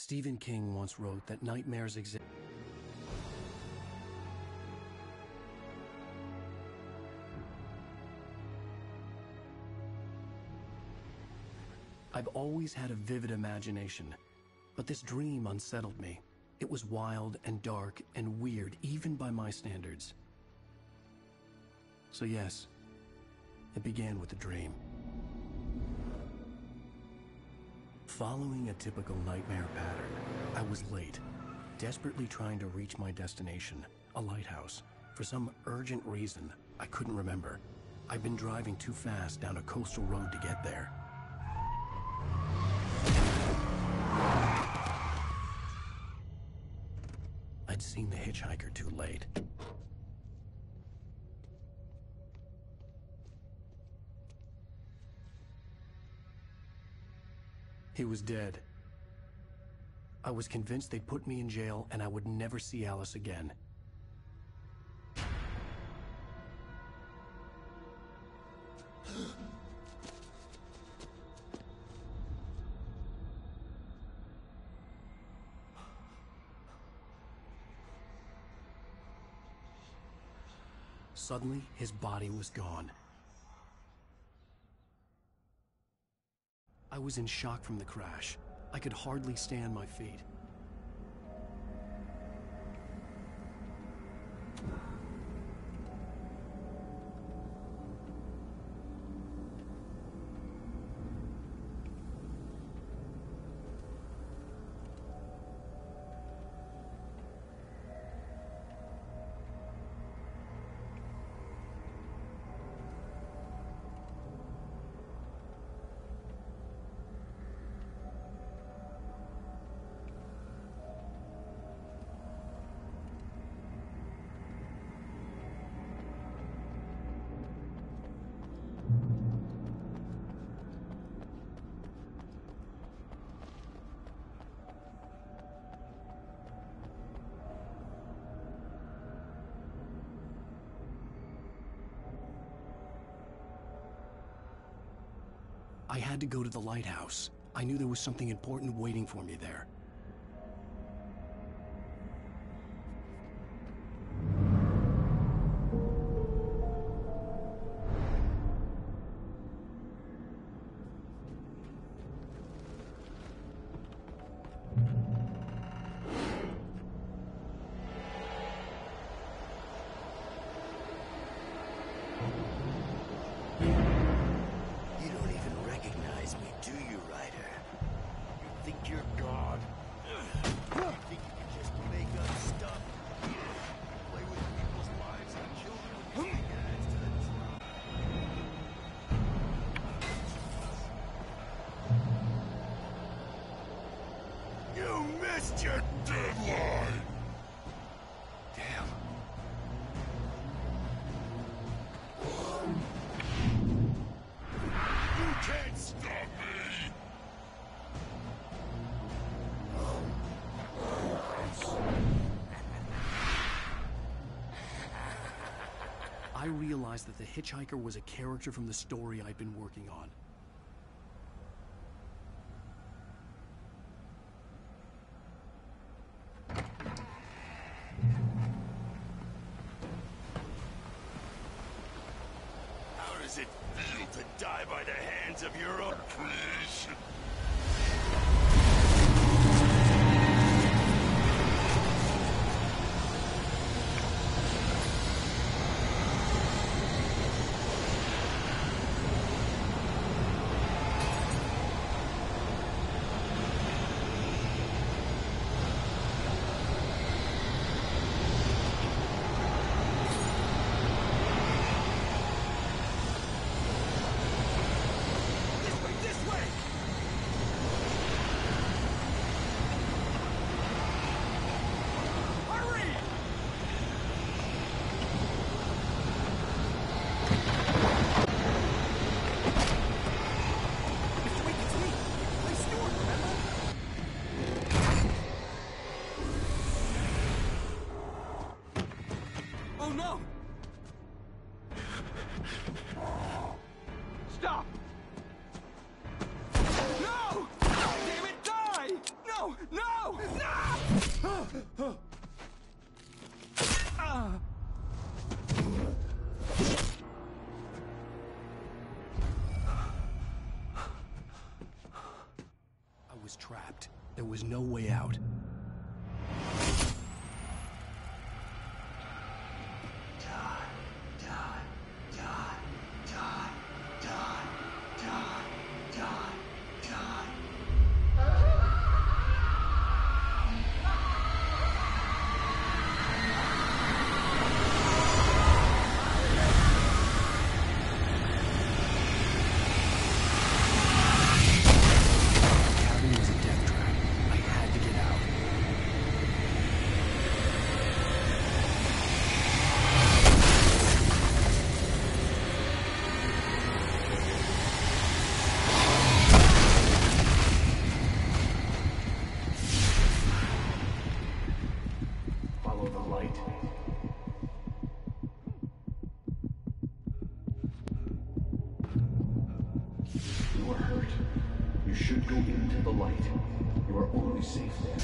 Stephen King once wrote that nightmares exist. I've always had a vivid imagination, but this dream unsettled me. It was wild and dark and weird, even by my standards. So yes, it began with a dream. Following a typical nightmare pattern, I was late, desperately trying to reach my destination, a lighthouse. For some urgent reason, I couldn't remember. I'd been driving too fast down a coastal road to get there. I'd seen the hitchhiker too late. He was dead. I was convinced they'd put me in jail and I would never see Alice again. Suddenly, his body was gone. I was in shock from the crash. I could hardly stand my feet. I had to go to the lighthouse. I knew there was something important waiting for me there. Your deadline! Damn. You can't stop me! I realized that the hitchhiker was a character from the story I'd been working on. How does it feel to die by the hands of your own creation? Stop! No! Damn it, die! No! No! There was no way out. Safe there.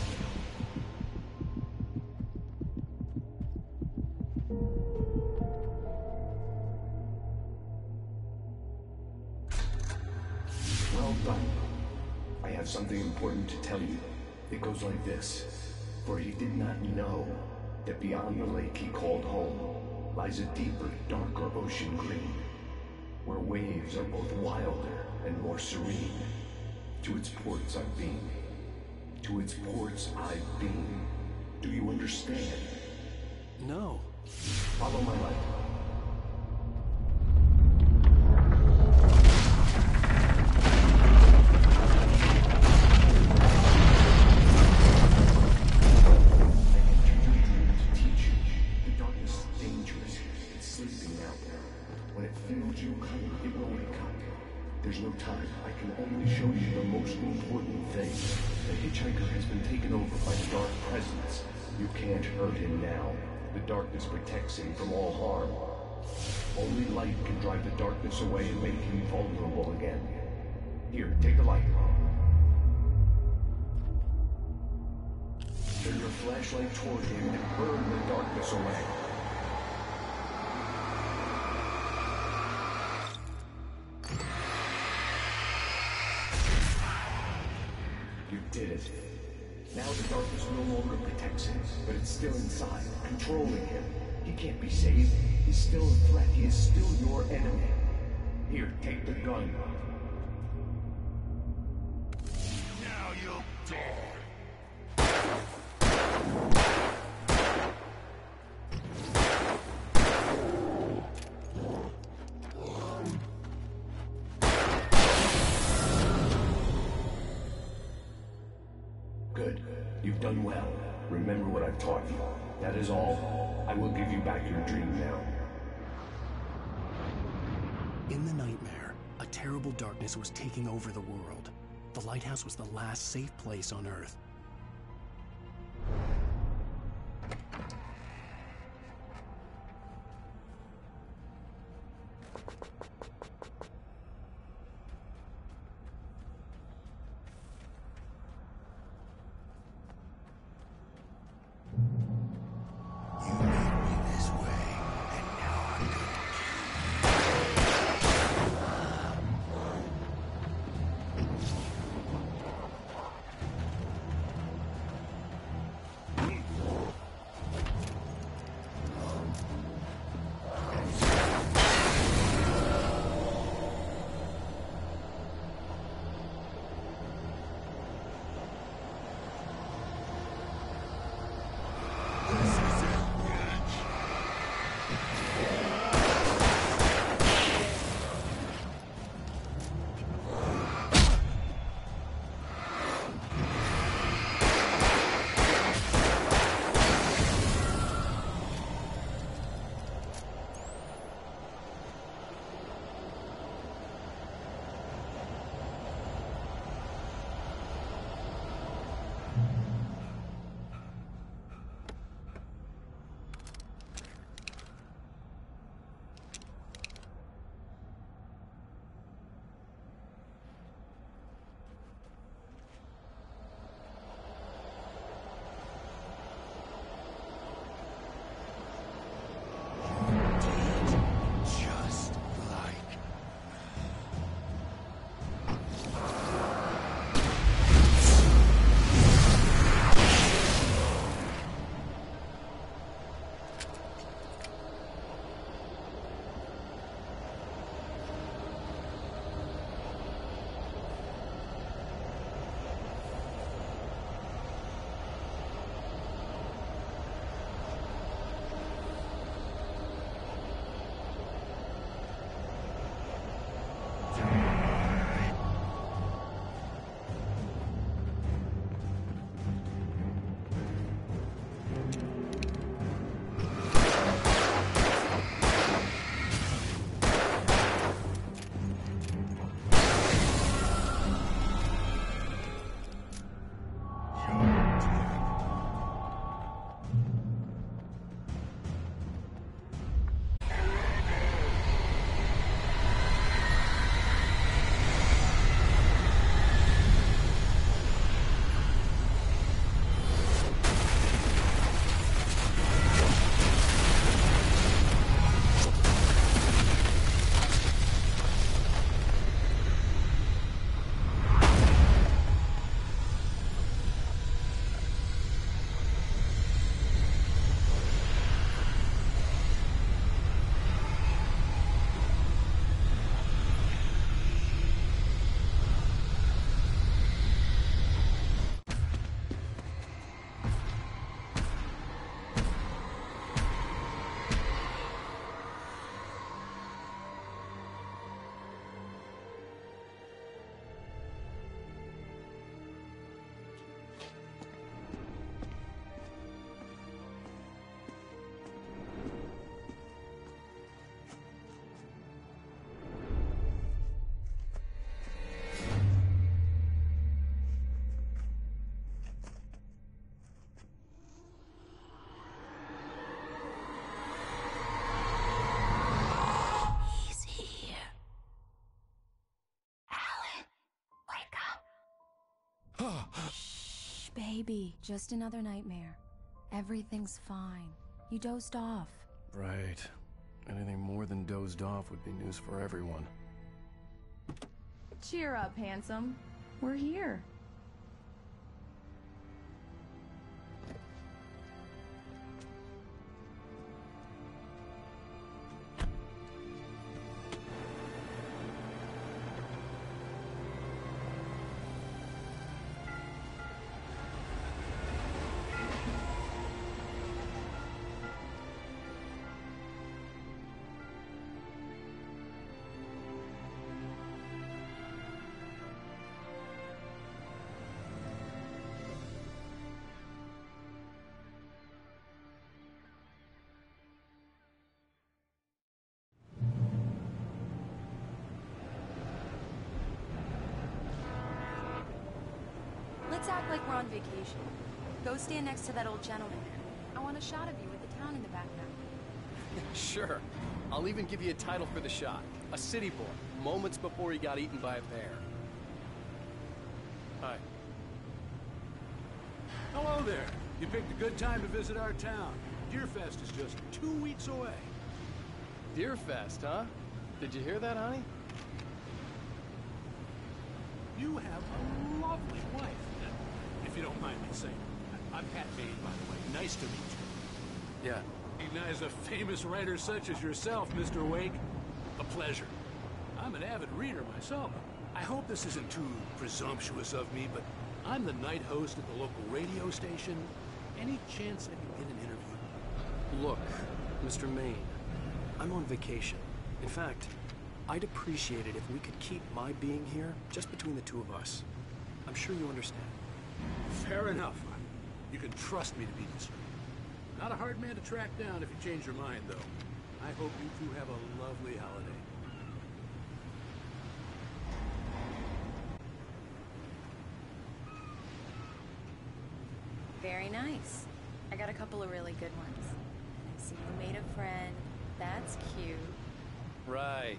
Well done. I have something important to tell you. It goes like this. For he did not know that beyond the lake he called home lies a deeper, darker ocean green, where waves are both wilder and more serene. To its ports I've been. To its ports I've been. Do you understand? No. Follow my light. There's no time. I can only show you the most important thing. The hitchhiker has been taken over by the dark presence. You can't hurt him now. The darkness protects him from all harm. Only light can drive the darkness away and make him vulnerable again. Here, take the light. Turn your flashlight toward him and burn the darkness away. You did it. Now the darkness no longer protects him, but it's still inside, controlling him. He can't be saved. He's still a threat. He is still your enemy. Here, take the gun. Now you'll die. Good. You've done well. Remember what I've taught you. That is all. I will give you back your dream now. In the nightmare, a terrible darkness was taking over the world. The lighthouse was the last safe place on Earth. Baby, just another nightmare. Everything's fine. You dozed off. Right. Anything more than dozed off would be news for everyone. Cheer up, handsome. We're here. Let's act like we're on vacation. Go stand next to that old gentleman there. I want a shot of you with the town in the background. Sure. I'll even give you a title for the shot. A city boy, moments before he got eaten by a bear. Hi. Hello there. You picked a good time to visit our town. Deerfest is just 2 weeks away. Deerfest, huh? Did you hear that, honey? You have a lovely wife, if you don't mind me saying. I'm Pat Bain, by the way. Nice to meet you. Yeah. Recognize a famous writer such as yourself, Mr. Wake? A pleasure. I'm an avid reader myself. I hope this isn't too presumptuous of me, but I'm the night host at the local radio station. Any chance I can get an interview? Look, Mr. Maine, I'm on vacation. In fact, I'd appreciate it if we could keep my being here just between the two of us. I'm sure you understand. Fair enough. You can trust me to be discreet. Not a hard man to track down if you change your mind, though. I hope you two have a lovely holiday. Very nice. I got a couple of really good ones. I see you made a friend. That's cute. Right.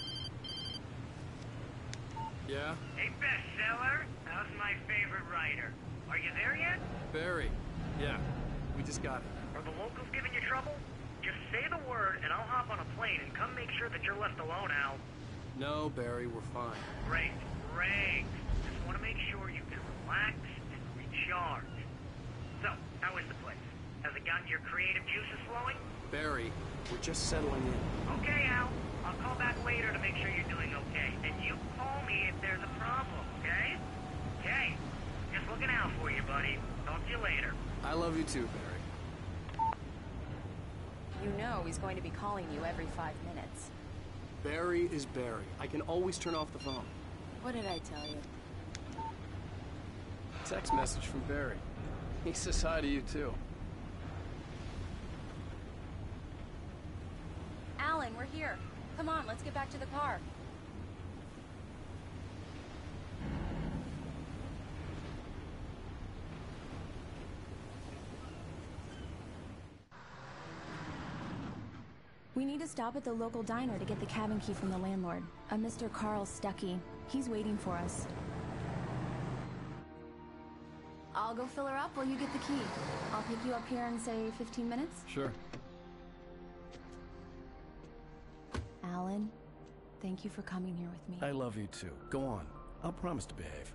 Yeah? Hey, bestseller. How's my favorite writer? Are you there yet? Barry. Yeah. We just got it. Are the locals giving you trouble? Just say the word and I'll hop on a plane and come make sure that you're left alone, Al. No, Barry, we're fine. Great, great. Just want to make sure you can relax and recharge. So, how is the place? Has it gotten your creative juices flowing? Barry, we're just settling in. Okay, Al. I'll call back later to make sure you're doing okay. And you call me if there's a problem, okay? Okay. Just looking out for you, buddy. Talk to you later. I love you too, Barry. You know he's going to be calling you every 5 minutes. Barry is Barry. I can always turn off the phone. What did I tell you? Text message from Barry. He says hi to you too. Alan, we're here. Come on, let's get back to the car. We need to stop at the local diner to get the cabin key from the landlord, a Mr. Carl Stuckey. He's waiting for us. I'll go fill her up while you get the key. I'll pick you up here in, say, 15 minutes? Sure. Alan, thank you for coming here with me. I love you too. Go on. I'll promise to behave.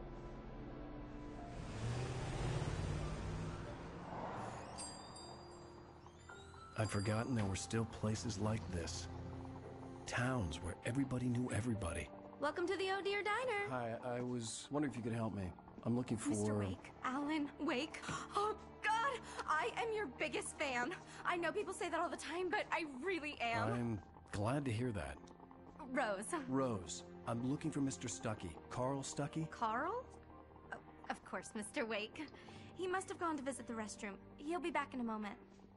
I'd forgotten there were still places like this. Towns where everybody knew everybody. Welcome to the Oh Dear Diner. Hi, I was wondering if you could help me. I'm looking for... Mr. Wake. Alan Wake. Oh, God! I am your biggest fan. I know people say that all the time, but I really am. I'm glad to hear that. Rose. Rose, I'm looking for Mr. Stuckey. Carl Stuckey? Carl? Oh, of course, Mr. Wake. He must have gone to visit the restroom. He'll be back in a moment.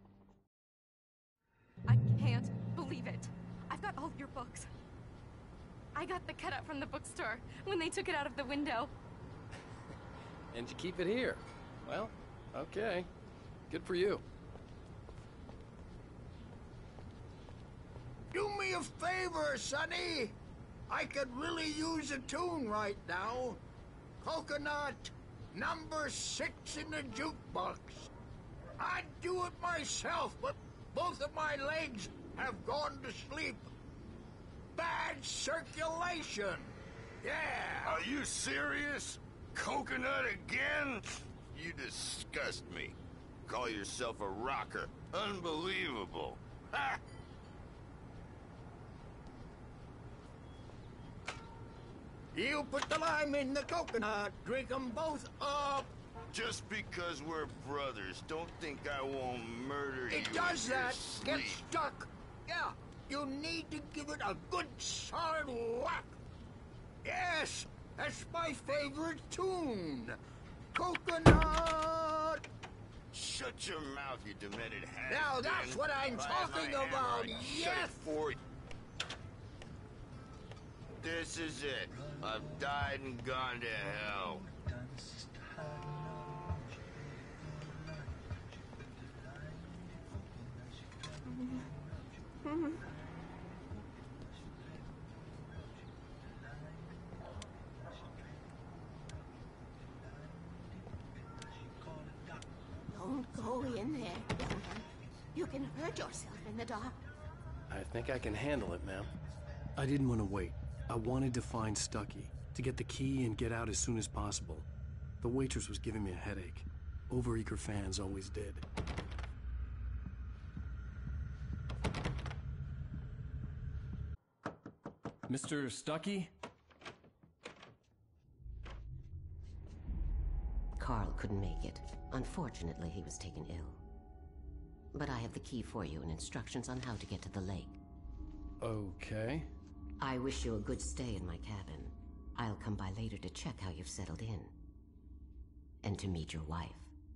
I can't believe it. I've got all of your books. I got the cutout from the bookstore when they took it out of the window. And you keep it here. Well, okay. Good for you. Do me a favor, Sonny. I could really use a tune right now. Coconut, Number 6 in the jukebox. I'd do it myself, but both of my legs have gone to sleep. Bad circulation. Yeah. Are you serious? Coconut again? You disgust me. Call yourself a rocker. Unbelievable. Ha! You put the lime in the coconut. Drink them both up. Just because we're brothers, don't think I won't murder you. It does in your that. Get sleep. stuck. Yeah. You need to give it a good solid whack. Yes, that's my favorite tune. Coconut. Shut your mouth, you demented hat. Now that's what I'm talking about. Yes. For you. This is it. I've died and gone to hell. Don't go in there, young man. You can hurt yourself in the dark. I think I can handle it, ma'am. I didn't want to wait. I wanted to find Stucky, to get the key and get out as soon as possible. The waitress was giving me a headache. Overeager fans always did. Mr. Stucky? Carl couldn't make it. Unfortunately, he was taken ill. But I have the key for you and instructions on how to get to the lake. Okay. I wish you a good stay in my cabin. I'll come by later to check how you've settled in. And to meet your wife.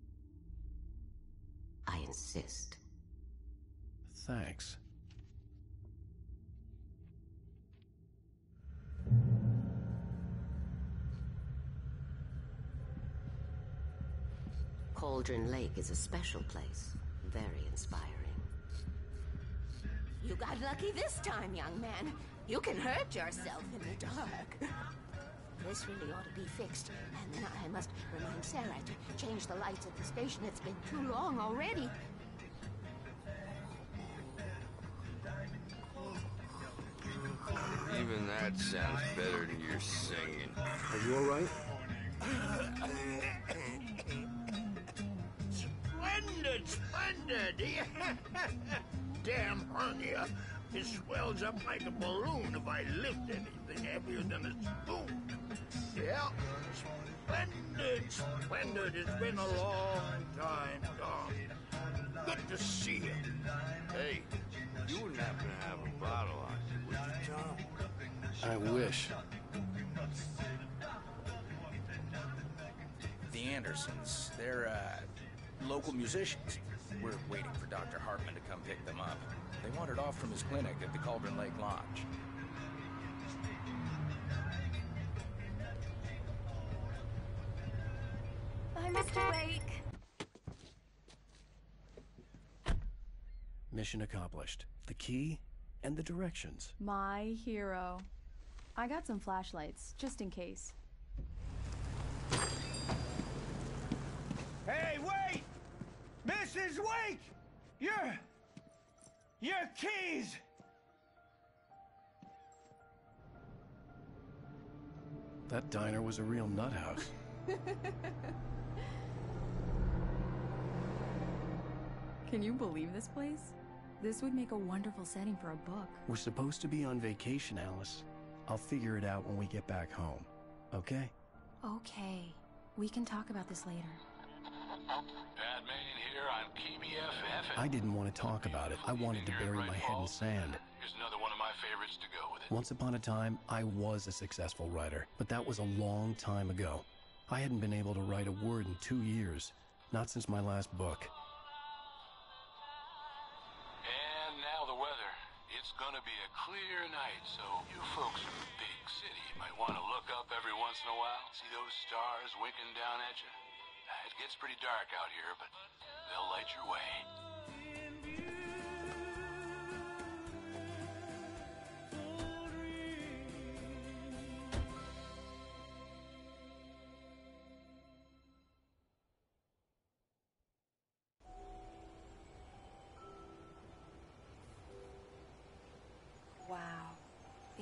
I insist. Thanks. Cauldron Lake is a special place. Very inspiring. You got lucky this time, young man. You can hurt yourself in the dark. This really ought to be fixed. And then I must remind Sarah to change the lights at the station. It's been too long already. Even that sounds better than your singing. Are you all right? Splendid, splendid. Damn hernia. It swells up like a balloon if I lift anything heavier than a spoon. Yeah, splendid, splendid. It's been a long time, Dom. Good to see you. Hey, you wouldn't happen to have a bottle on you, would you, Tom? I wish. The Andersons, they're, local musicians. We're waiting for Dr. Hartman to come pick them up. They wandered off from his clinic at the Cauldron Lake Lodge. Bye, Mr. Wake. Mission accomplished. The key and the directions. My hero. I got some flashlights, just in case. Hey, wait! Mrs. Wake! Your keys! That diner was a real nut house. Can you believe this place? This would make a wonderful setting for a book. We're supposed to be on vacation, Alice. I'll figure it out when we get back home. Okay? Okay. We can talk about this later. Pat Main here on KBFF. I didn't want to talk about it. I wanted to bury my head in sand. Here's another one of my favorites to go with it. Once upon a time, I was a successful writer, but that was a long time ago. I hadn't been able to write a word in 2 years, not since my last book. And now the weather. It's gonna be a clear night, so you folks in the big city might want to look up every once in a while. See those stars winking down at you? It gets pretty dark out here, but they'll light your way.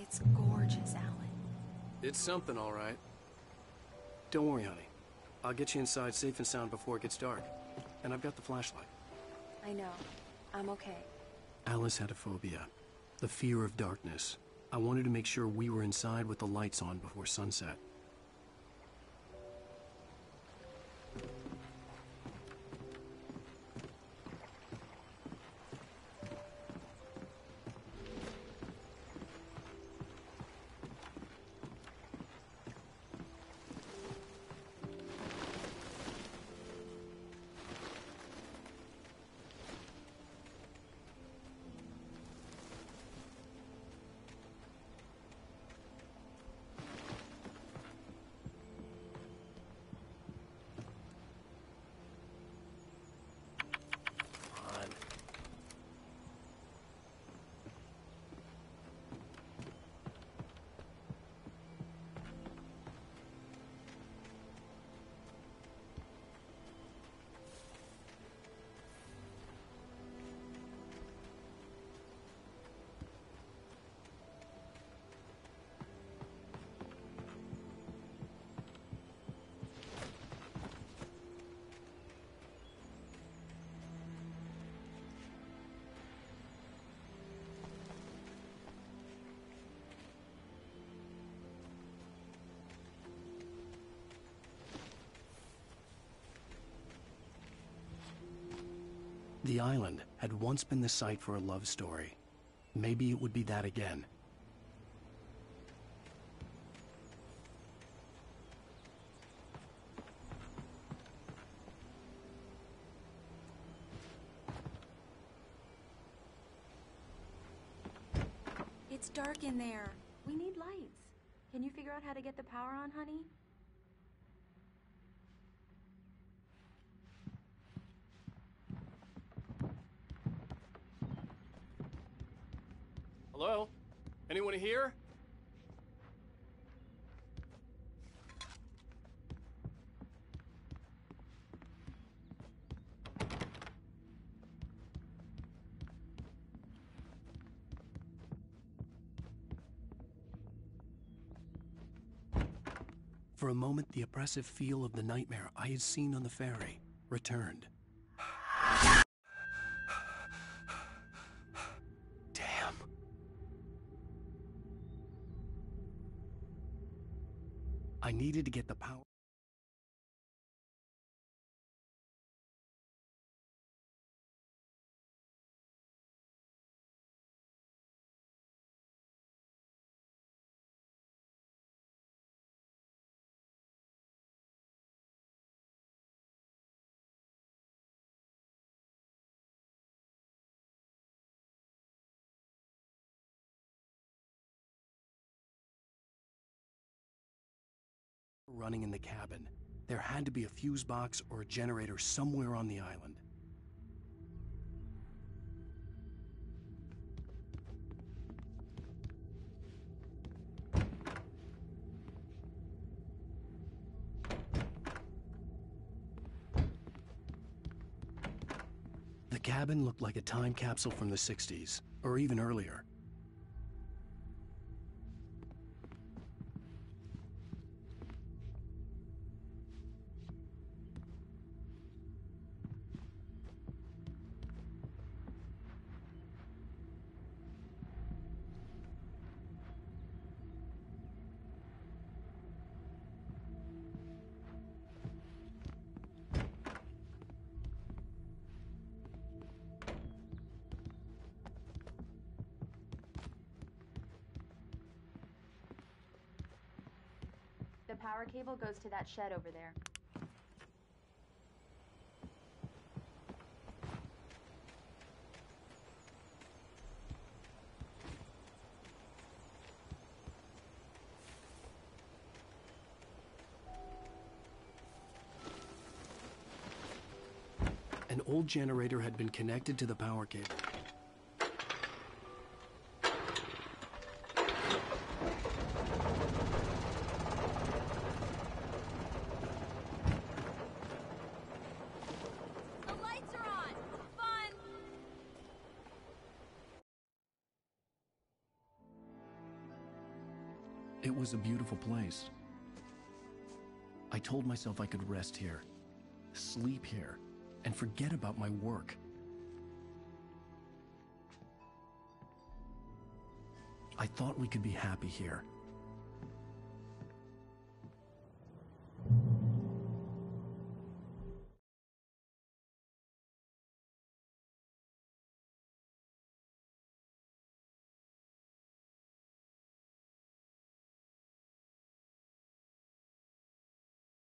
It's gorgeous, Alan. It's something, all right. Don't worry, honey. I'll get you inside safe and sound before it gets dark. And I've got the flashlight. I know. I'm okay. Alice had a phobia. The fear of darkness. I wanted to make sure we were inside with the lights on before sunset. The island had once been the site for a love story. Maybe it would be that again. It's dark in there. We need lights. Can you figure out how to get the power on, honey? Hello? Anyone here? For a moment, the oppressive feel of the nightmare I had seen on the ferry returned. Damn. I needed to get the power. Running in the cabin. There had to be a fuse box or a generator somewhere on the island. The cabin looked like a time capsule from the 60s, or even earlier. The power cable goes to that shed over there. An old generator had been connected to the power cable. It was a beautiful place. I told myself I could rest here, sleep here, and forget about my work. I thought we could be happy here.